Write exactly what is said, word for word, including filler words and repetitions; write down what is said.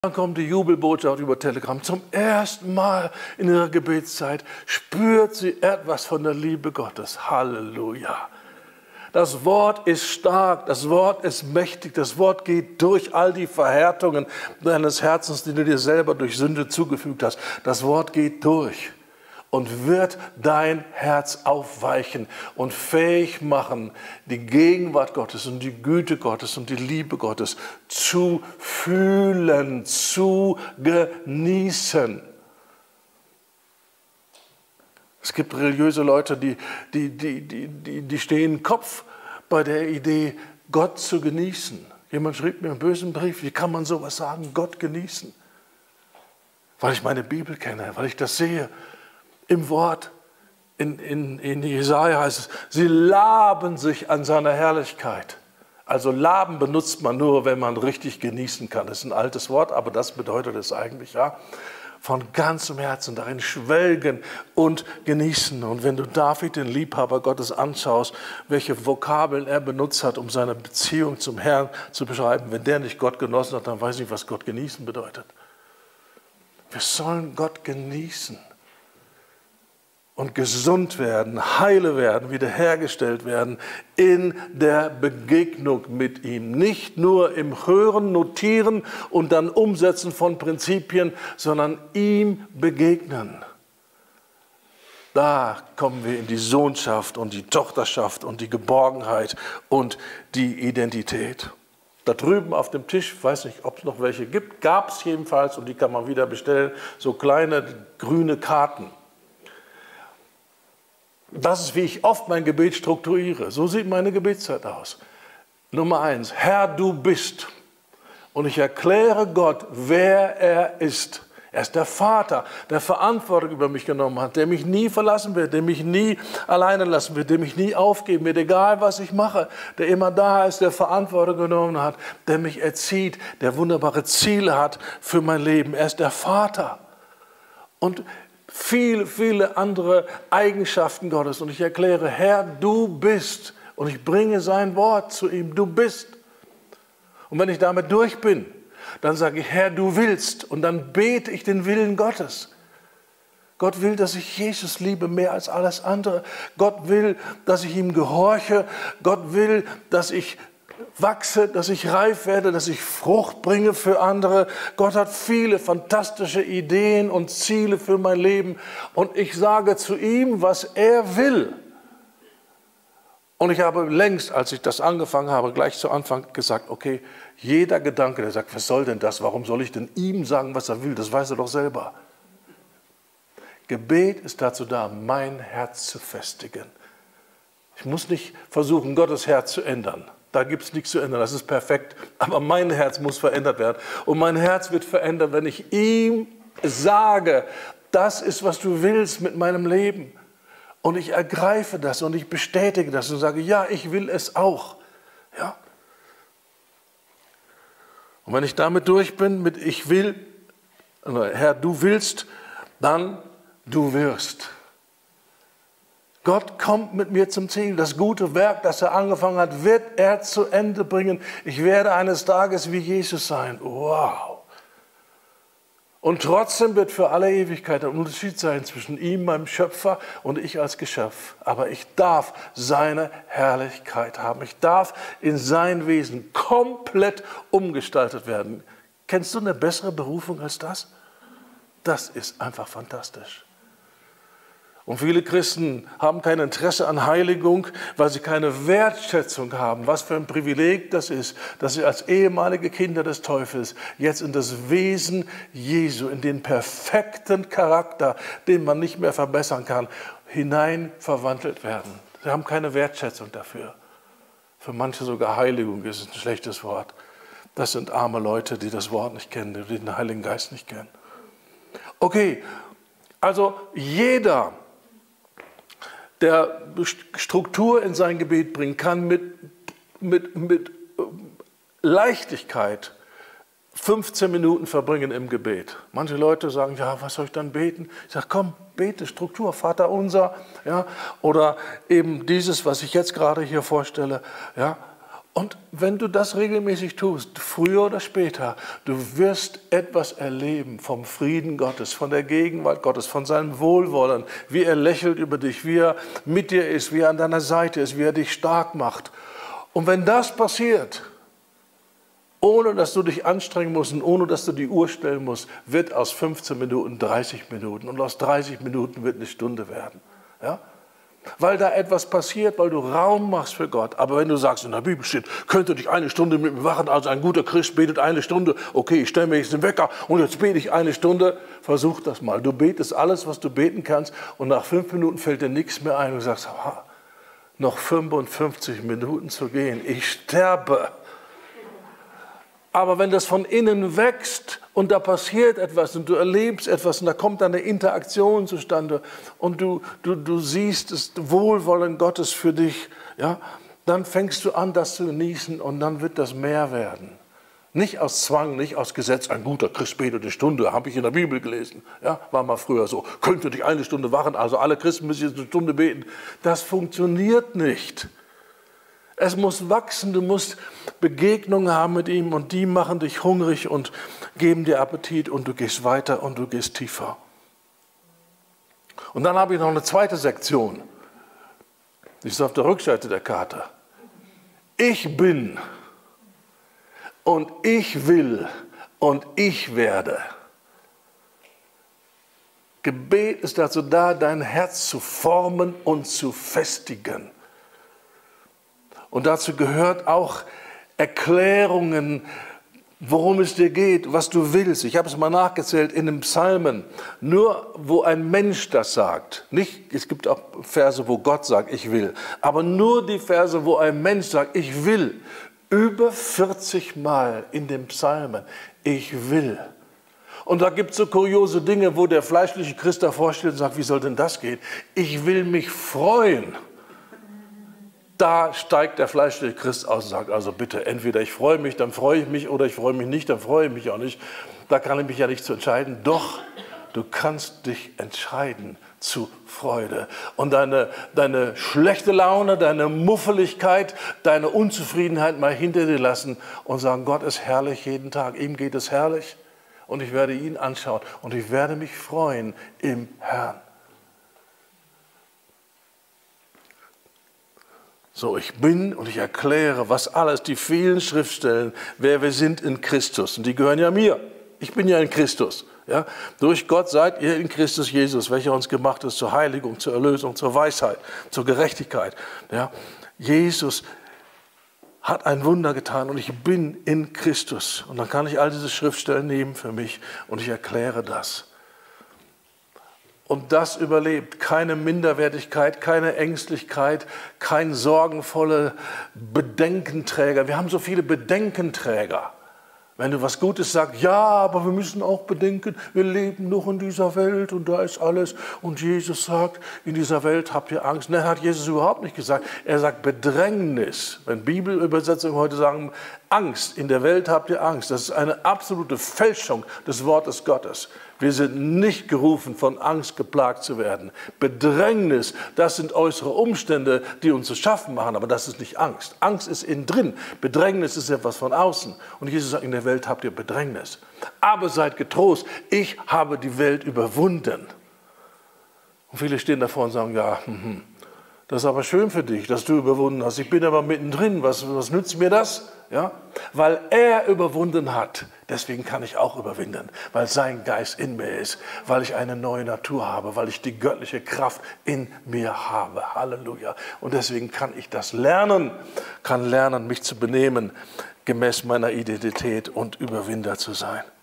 Dann kommt die Jubelbotschaft über Telegram. Zum ersten Mal in ihrer Gebetszeit spürt sie etwas von der Liebe Gottes. Halleluja. Das Wort ist stark, das Wort ist mächtig, das Wort geht durch all die Verhärtungen deines Herzens, die du dir selber durch Sünde zugefügt hast. Das Wort geht durch und wird dein Herz aufweichen und fähig machen, die Gegenwart Gottes und die Güte Gottes und die Liebe Gottes zu fühlen, zu genießen. Es gibt religiöse Leute, die, die, die, die, die, die stehen Kopf bei der Idee, Gott zu genießen. Jemand schrieb mir einen bösen Brief, wie kann man sowas sagen, Gott genießen? Weil ich meine Bibel kenne, weil ich das sehe. Im Wort, in, in, in Jesaja heißt es, sie laben sich an seiner Herrlichkeit. Also laben benutzt man nur, wenn man richtig genießen kann. Das ist ein altes Wort, aber das bedeutet es eigentlich, ja. Von ganzem Herzen darin schwelgen und genießen. Und wenn du David, den Liebhaber Gottes, anschaust, welche Vokabeln er benutzt hat, um seine Beziehung zum Herrn zu beschreiben, wenn der nicht Gott genossen hat, dann weiß ich nicht, was Gott genießen bedeutet. Wir sollen Gott genießen und gesund werden, heile werden, wiederhergestellt werden in der Begegnung mit ihm. Nicht nur im Hören, Notieren und dann Umsetzen von Prinzipien, sondern ihm begegnen. Da kommen wir in die Sohnschaft und die Tochterschaft und die Geborgenheit und die Identität. Da drüben auf dem Tisch, ich weiß nicht, ob es noch welche gibt, gab es jedenfalls, und die kann man wieder bestellen, so kleine grüne Karten. Das ist, wie ich oft mein Gebet strukturiere. So sieht meine Gebetszeit aus. Nummer eins, Herr, du bist. Und ich erkläre Gott, wer er ist. Er ist der Vater, der Verantwortung über mich genommen hat, der mich nie verlassen wird, der mich nie alleine lassen wird, der mich nie aufgeben wird, egal was ich mache, der immer da ist, der Verantwortung genommen hat, der mich erzieht, der wunderbare Ziele hat für mein Leben. Er ist der Vater. Und viele, viele andere Eigenschaften Gottes. Und ich erkläre, Herr, du bist. Und ich bringe sein Wort zu ihm, du bist. Und wenn ich damit durch bin, dann sage ich, Herr, du willst. Und dann bete ich den Willen Gottes. Gott will, dass ich Jesus liebe mehr als alles andere. Gott will, dass ich ihm gehorche. Gott will, dass ich wachse, dass ich reif werde, dass ich Frucht bringe für andere. Gott hat viele fantastische Ideen und Ziele für mein Leben. Und ich sage zu ihm, was er will. Und ich habe längst, als ich das angefangen habe, gleich zu Anfang gesagt, okay, jeder Gedanke, der sagt, was soll denn das? Warum soll ich denn ihm sagen, was er will? Das weiß er doch selber. Gebet ist dazu da, mein Herz zu festigen. Ich muss nicht versuchen, Gottes Herz zu ändern. Da gibt es nichts zu ändern, das ist perfekt. Aber mein Herz muss verändert werden. Und mein Herz wird verändert, wenn ich ihm sage, das ist, was du willst mit meinem Leben. Und ich ergreife das und ich bestätige das und sage, ja, ich will es auch. Ja. Und wenn ich damit durch bin, mit ich will, Herr, du willst, dann du wirst. Gott kommt mit mir zum Ziel. Das gute Werk, das er angefangen hat, wird er zu Ende bringen. Ich werde eines Tages wie Jesus sein. Wow. Und trotzdem wird für alle Ewigkeit ein Unterschied sein zwischen ihm, meinem Schöpfer, und ich als Geschöpf. Aber ich darf seine Herrlichkeit haben. Ich darf in sein Wesen komplett umgestaltet werden. Kennst du eine bessere Berufung als das? Das ist einfach fantastisch. Und viele Christen haben kein Interesse an Heiligung, weil sie keine Wertschätzung haben. Was für ein Privileg das ist, dass sie als ehemalige Kinder des Teufels jetzt in das Wesen Jesu, in den perfekten Charakter, den man nicht mehr verbessern kann, hinein verwandelt werden. Sie haben keine Wertschätzung dafür. Für manche sogar Heiligung ist ein schlechtes Wort. Das sind arme Leute, die das Wort nicht kennen, die den Heiligen Geist nicht kennen. Okay, also jeder, der Struktur in sein Gebet bringen kann, mit, mit, mit Leichtigkeit fünfzehn Minuten verbringen im Gebet. Manche Leute sagen, ja, was soll ich dann beten? Ich sage, komm, bete Struktur, Vater unser, ja, oder eben dieses, was ich jetzt gerade hier vorstelle, ja, Und wenn du das regelmäßig tust, früher oder später, du wirst etwas erleben vom Frieden Gottes, von der Gegenwart Gottes, von seinem Wohlwollen, wie er lächelt über dich, wie er mit dir ist, wie er an deiner Seite ist, wie er dich stark macht. Und wenn das passiert, ohne dass du dich anstrengen musst und ohne dass du die Uhr stellen musst, wird aus fünfzehn Minuten dreißig Minuten und aus dreißig Minuten wird eine Stunde werden. Ja? Weil da etwas passiert, weil du Raum machst für Gott. Aber wenn du sagst, in der Bibel steht, könnte dich eine Stunde mit mir wachen, also ein guter Christ betet eine Stunde, okay, ich stelle mir jetzt den Wecker und jetzt bete ich eine Stunde, versuch das mal. Du betest alles, was du beten kannst und nach fünf Minuten fällt dir nichts mehr ein und du sagst, aha, noch fünfundfünfzig Minuten zu gehen, ich sterbe. Aber wenn das von innen wächst und da passiert etwas und du erlebst etwas und da kommt eine Interaktion zustande und du, du, du siehst das Wohlwollen Gottes für dich, ja, dann fängst du an, das zu genießen und dann wird das mehr werden. Nicht aus Zwang, nicht aus Gesetz, ein guter Christ betet eine Stunde, habe ich in der Bibel gelesen. Ja, war mal früher so, könnte dich eine Stunde wachen, also alle Christen müssen jetzt eine Stunde beten. Das funktioniert nicht. Es muss wachsen, du musst Begegnungen haben mit ihm und die machen dich hungrig und geben dir Appetit und du gehst weiter und du gehst tiefer. Und dann habe ich noch eine zweite Sektion. Die ist auf der Rückseite der Karte. Ich bin und ich will und ich werde. Gebet ist dazu da, dein Herz zu formen und zu festigen. Und dazu gehört auch Erklärungen, worum es dir geht, was du willst. Ich habe es mal nachgezählt in den Psalmen. Nur wo ein Mensch das sagt, nicht, es gibt auch Verse, wo Gott sagt, ich will, aber nur die Verse, wo ein Mensch sagt, ich will, über vierzig Mal in den Psalmen, ich will. Und da gibt es so kuriose Dinge, wo der fleischliche Christ davor steht und sagt, wie soll denn das gehen? Ich will mich freuen. Da steigt der fleischliche Christ aus und sagt, also bitte, entweder ich freue mich, dann freue ich mich, oder ich freue mich nicht, dann freue ich mich auch nicht. Da kann ich mich ja nicht zu entscheiden. Doch, du kannst dich entscheiden zu Freude. Und deine, deine schlechte Laune, deine Muffeligkeit, deine Unzufriedenheit mal hinter dir lassen und sagen, Gott ist herrlich jeden Tag, ihm geht es herrlich und ich werde ihn anschauen und ich werde mich freuen im Herrn. So, ich bin und ich erkläre, was alles, die vielen Schriftstellen, wer wir sind in Christus. Und die gehören ja mir. Ich bin ja in Christus. Ja? Durch Gott seid ihr in Christus Jesus, welcher uns gemacht ist zur Heiligung, zur Erlösung, zur Weisheit, zur Gerechtigkeit. Ja? Jesus hat ein Wunder getan und ich bin in Christus. Und dann kann ich all diese Schriftstellen nehmen für mich und ich erkläre das. Und das überlebt keine Minderwertigkeit, keine Ängstlichkeit, kein sorgenvoller Bedenkenträger. Wir haben so viele Bedenkenträger. Wenn du was Gutes sagst, ja, aber wir müssen auch bedenken, wir leben noch in dieser Welt und da ist alles. Und Jesus sagt, in dieser Welt habt ihr Angst. Nein, hat Jesus überhaupt nicht gesagt. Er sagt Bedrängnis. Wenn Bibelübersetzungen heute sagen, Angst, in der Welt habt ihr Angst. Das ist eine absolute Fälschung des Wortes Gottes. Wir sind nicht gerufen, von Angst geplagt zu werden. Bedrängnis, das sind äußere Umstände, die uns zu schaffen machen, aber das ist nicht Angst. Angst ist innen drin, Bedrängnis ist etwas von außen. Und Jesus sagt, in der Welt habt ihr Bedrängnis. Aber seid getrost, ich habe die Welt überwunden. Und viele stehen davor und sagen, ja, hm, das ist aber schön für dich, dass du überwunden hast. Ich bin aber mittendrin, was, was nützt mir das? Ja? Weil er überwunden hat, deswegen kann ich auch überwinden, weil sein Geist in mir ist, weil ich eine neue Natur habe, weil ich die göttliche Kraft in mir habe. Halleluja. Und deswegen kann ich das lernen, kann lernen, mich zu benehmen, gemäß meiner Identität und Überwinder zu sein.